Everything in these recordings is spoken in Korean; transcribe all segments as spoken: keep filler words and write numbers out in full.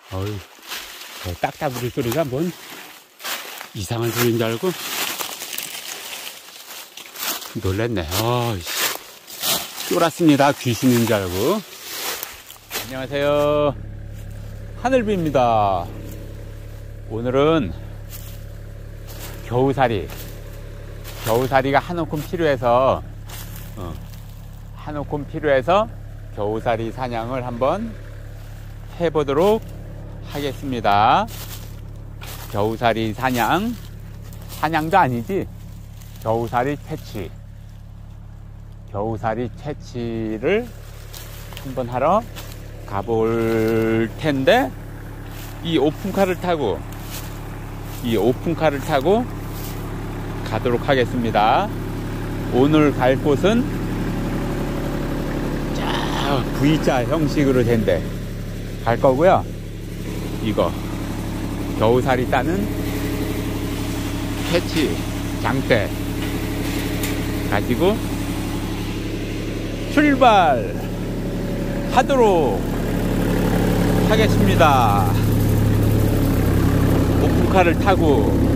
어휴, 저 딱따구리 소리가 뭔 이상한 소리인 줄 알고 놀랬네. 어이씨, 쫄았습니다. 귀신인 줄 알고. 안녕하세요, 하늘비입니다. 오늘은 겨우살이 겨우살이가 한 움큼 필요해서 어, 한 움큼 필요해서 겨우살이 사냥을 한번 해보도록 하겠습니다. 겨우살이 사냥, 사냥도 아니지, 겨우살이 채취, 겨우살이 채취를 한번 하러 가볼 텐데, 이 오픈카를 타고 이 오픈카를 타고 가도록 하겠습니다. 오늘 갈 곳은 자 V자 형식으로 된데 갈 거고요. 이거 겨우살이 따는 캐치 장대 가지고 출발하도록 하겠습니다. 오픈카를 타고.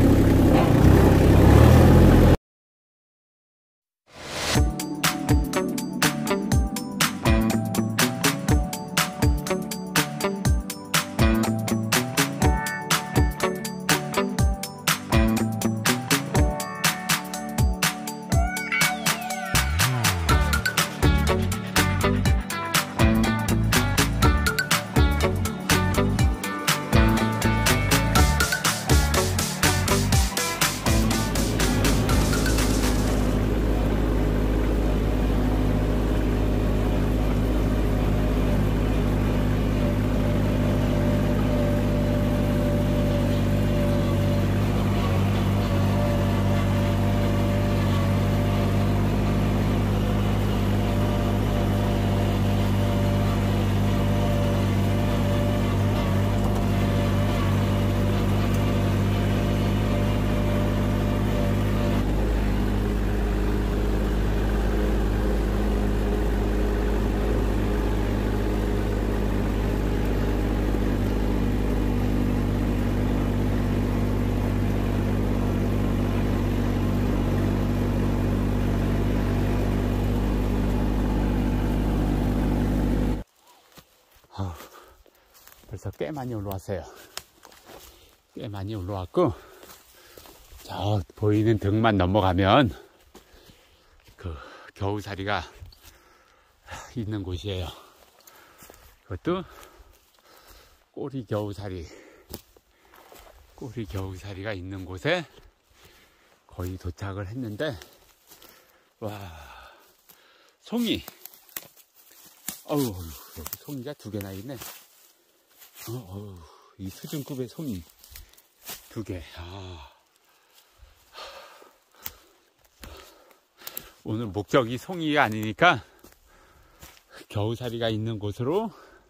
벌써 꽤 많이 올라왔어요. 꽤 많이 올라왔고, 저 보이는 등만 넘어가면 그 겨우살이가 있는 곳이에요. 그것도 꼬리 겨우살이 꼬리 겨우살이가 있는 곳에 거의 도착을 했는데, 와, 송이, 어우, 여기 송이가 두 개나 있네. 어, 어우, 이 수준급의 송이 두 개. 아. 오늘 목적이 송이가 아니니까 겨우살이가 있는 곳으로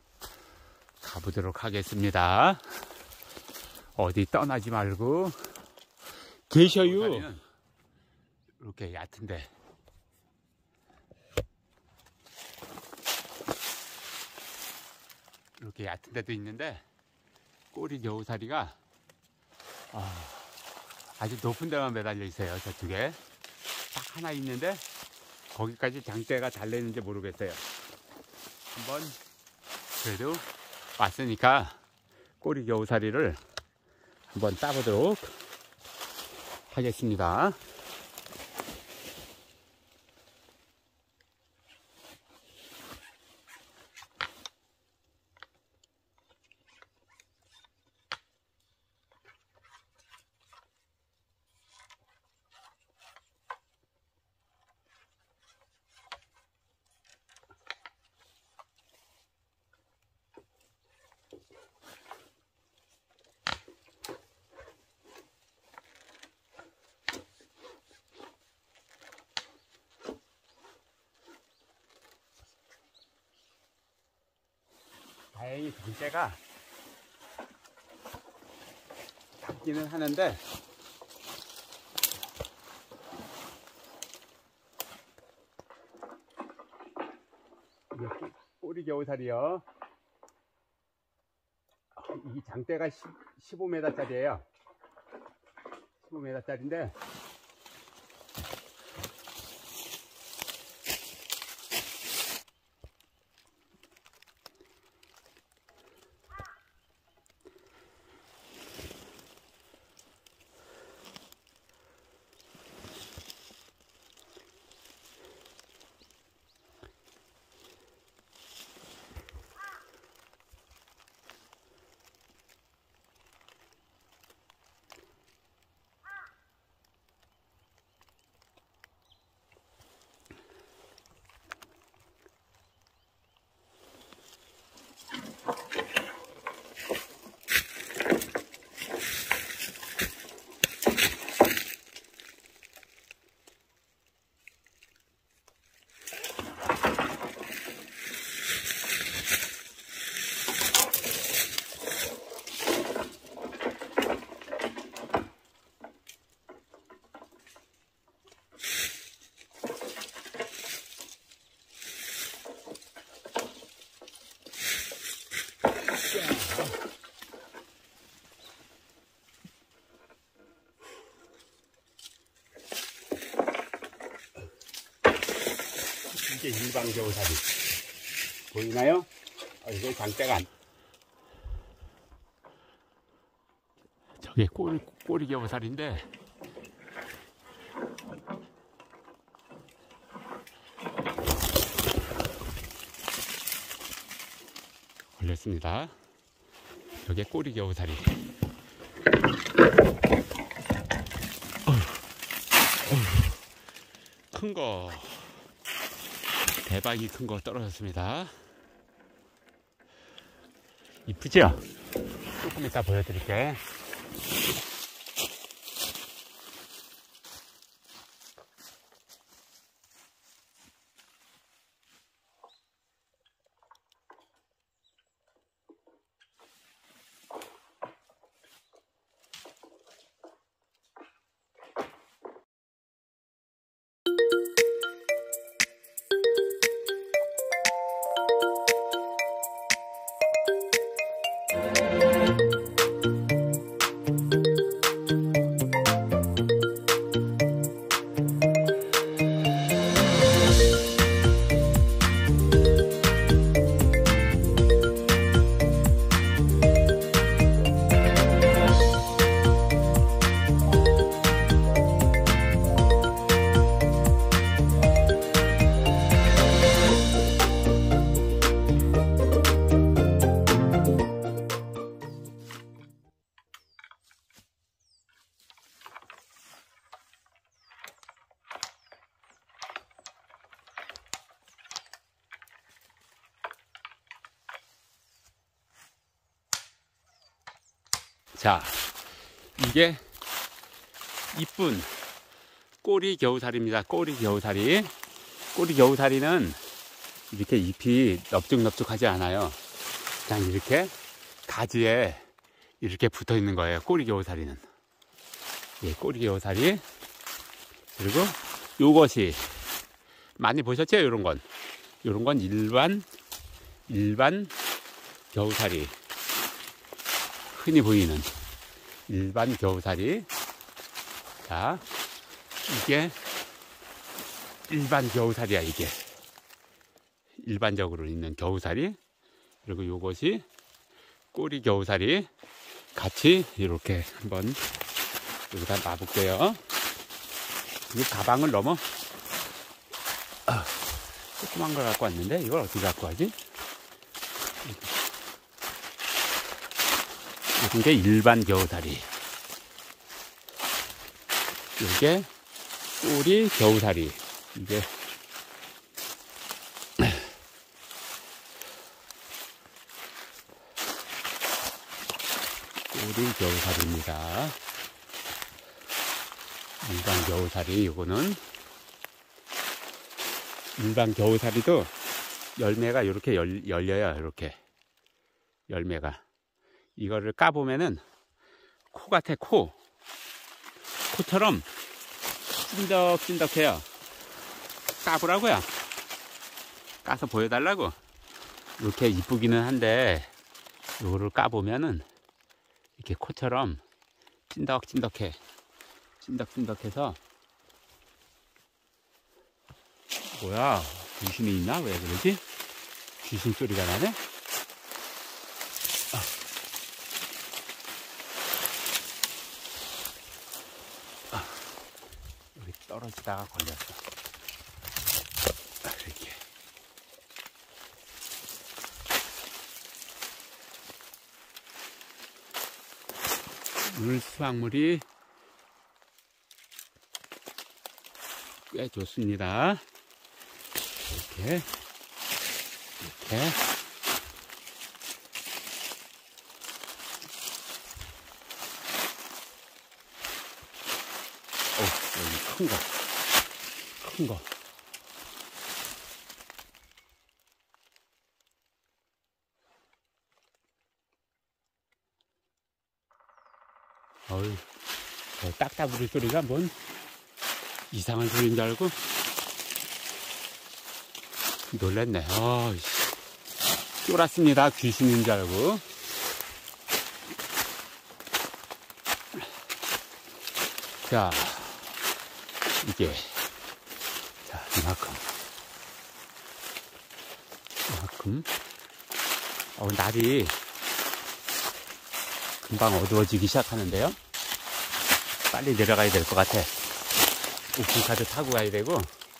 가보도록 하겠습니다. 어디 떠나지 말고 계셔요. 이렇게 얕은데. 이렇게 얕은 데도 있는데, 꼬리 겨우살이가 아, 아주 높은 데만 매달려 있어요. 저쪽에 딱 하나 있는데 거기까지 장대가 달려있는지 모르겠어요. 한번 그래도 왔으니까 꼬리 겨우살이를 한번 따보도록 하겠습니다. 다행히 장대가 잡기는 하는데 꼬리 겨우살이요. 이 장대가 십오 미터짜리예요. 십오 미터짜리인데 이게 일반 겨우살이 보이나요? 아, 이게 장대가 안... 저게 꼬리, 꼬리 겨우살인데 걸렸습니다. 저게 꼬리 겨우살이. 큰 거, 대박이 큰 거 떨어졌습니다. 이쁘죠? 조금 이따 보여드릴게. 자, 이게 이쁜 꼬리 겨우살입니다. 꼬리 겨우살이. 꼬리 겨우살이는 이렇게 잎이 넙죽넙죽하지 않아요. 그냥 이렇게 가지에 이렇게 붙어 있는 거예요. 꼬리 겨우살이는. 예, 꼬리 겨우살이. 그리고 요것이 많이 보셨죠? 요런 건. 요런 건 일반, 일반 겨우살이. 흔히 보이는 일반 겨우살이. 자, 이게 일반 겨우살이야. 이게 일반적으로 있는 겨우살이. 그리고 요것이 꼬리 겨우살이. 같이 이렇게 한번 여기다 놔볼게요. 이 가방을 넘어 아, 조그만 걸 갖고 왔는데 이걸 어떻게 갖고 가지? 이게 일반 겨우살이. 이게 꼬리 겨우살이. 이게 꼬리 겨우살입니다. 일반 겨우살이. 이거는 일반 겨우살이도 열매가 이렇게 열, 열려요. 이렇게 열매가. 이거를 까보면은 코 같아. 코 코처럼 찐덕찐덕해요. 까보라고요. 까서 보여달라고. 이렇게 이쁘기는 한데 이거를 까보면은 이렇게 코처럼 찐덕찐덕해. 찐덕찐덕해서. 뭐야, 귀신이 있나? 왜 그러지? 귀신 소리가 나네? 아. 아. 여기 떨어지다가 걸렸어. 이렇게. 오늘 수확물이 꽤 좋습니다. 이렇게, 이렇게. 오, 여기 큰 거, 큰 거. 어이, 저 딱따구리 소리가 뭔 이상한 소리인 줄 알고 놀랬네. 어, 쫄았습니다. 귀신인 줄 알고. 자, 이게, 자, 이만큼. 이만큼. 어, 날이 금방 어두워지기 시작하는데요. 빨리 내려가야 될 것 같아. 오픈카드 타고 가야 되고.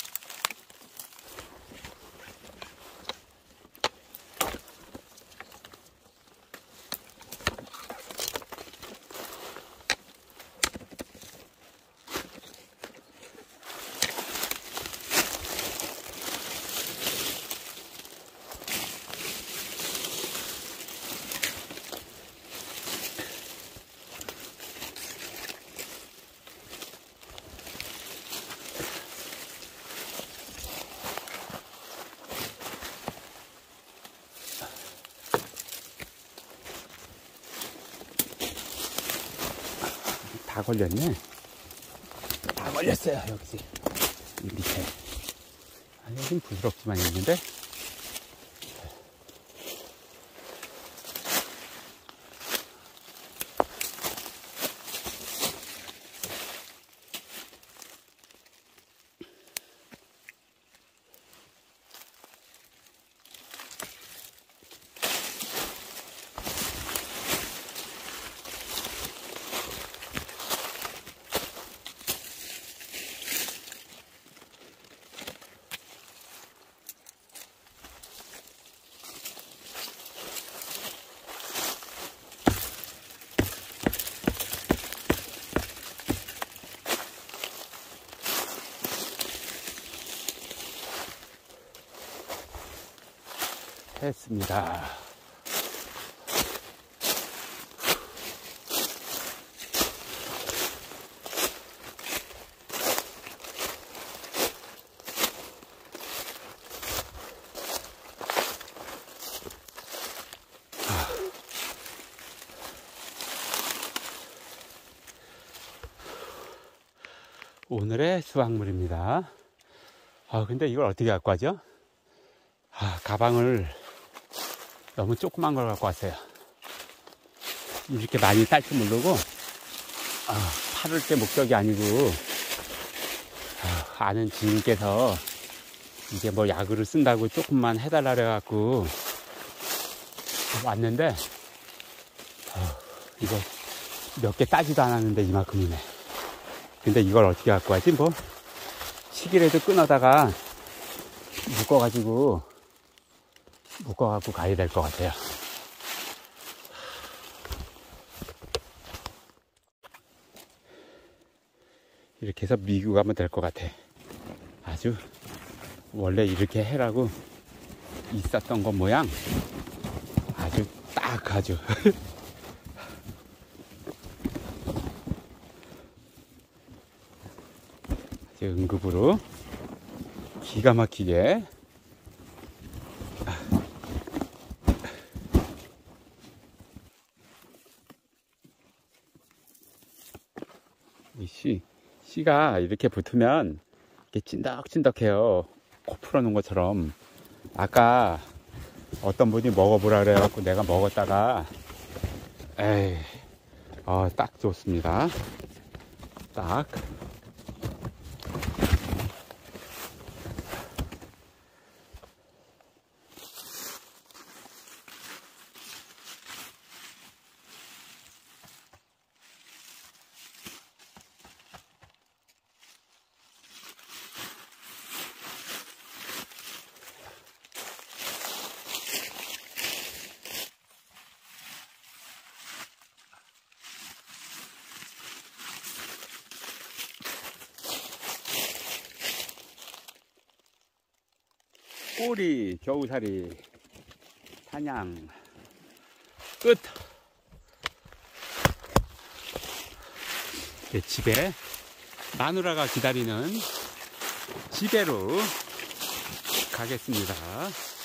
다 걸렸네. 다 걸렸어요, 여기. 이 밑에. 아, 여긴 부드럽지만 있는데. 했습니다. 오늘의 수확물입니다. 아, 근데 이걸 어떻게 갖고 가죠? 아, 가방을 너무 조그만 걸 갖고 왔어요. 이렇게 많이 딸 줄 모르고, 아, 팔을 게 목적이 아니고, 아, 아는 지인께서 이게 뭐 약으로 쓴다고 조금만 해달라 그래갖고 왔는데, 아, 이거 몇 개 따지도 않았는데 이만큼이네. 근데 이걸 어떻게 갖고 가지? 뭐 시기라도 끊어다가 묶어가지고 묶어갖고 가야 될 것 같아요. 이렇게 해서 미국 가면 될 것 같아. 아주 원래 이렇게 해라고 있었던 것 모양. 아주 딱 아주 응급으로 기가 막히게 이 씨, 씨가 이렇게 붙으면 이렇게 찐덕찐덕해요. 코 풀어놓은 것처럼. 아까 어떤 분이 먹어보라 그래갖고 내가 먹었다가 에이 어, 딱 좋습니다. 딱. 꼬리 겨우살이 사냥 끝. 네, 집에 마누라가 기다리는 집에로 가겠습니다.